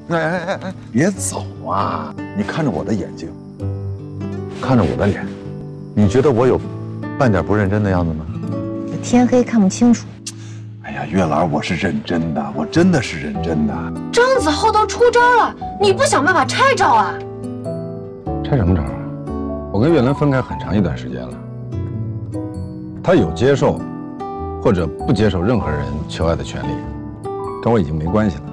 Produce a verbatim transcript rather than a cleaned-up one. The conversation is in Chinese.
哎哎哎哎，别走啊！你看着我的眼睛，看着我的脸，你觉得我有半点不认真的样子吗？ 天黑看不清楚。 哎呀，月兰，我是认真的，我真的是认真的。 张子浩都出招了，你不想办法拆招啊？ 拆什么招啊？我跟月兰分开很长一段时间了，她有接受或者不接受任何人求爱的权利，跟我已经没关系了。